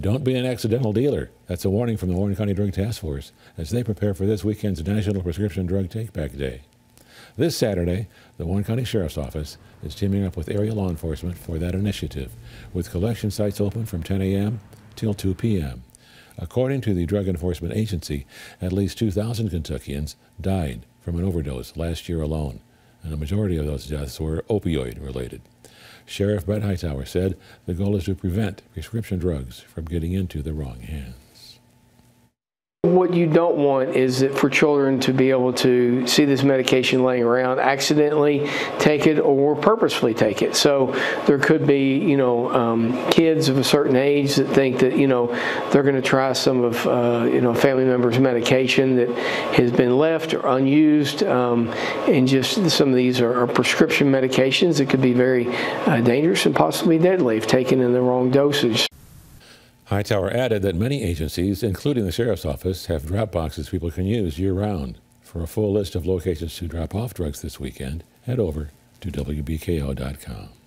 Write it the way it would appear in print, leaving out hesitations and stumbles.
Don't be an accidental dealer. That's a warning from the Warren County Drug Task Force as they prepare for this weekend's National Prescription Drug Take-Back Day. This Saturday, the Warren County Sheriff's Office is teaming up with area law enforcement for that initiative, with collection sites open from 10 a.m. till 2 p.m. According to the Drug Enforcement Agency, at least 2,000 Kentuckians died from an overdose last year alone, and a majority of those deaths were opioid-related. Sheriff Brett Hightower said the goal is to prevent prescription drugs from getting into the wrong hands. What you don't want is that for children to be able to see this medication laying around, accidentally take it or purposefully take it. So there could be, kids of a certain age that think that, they're going to try some of, family members' medication that has been left or unused. And just some of these are prescription medications that could be very dangerous and possibly deadly if taken in the wrong dosage. Hightower added that many agencies, including the Sheriff's Office, have drop boxes people can use year-round. For a full list of locations to drop off drugs this weekend, head over to WBKO.com.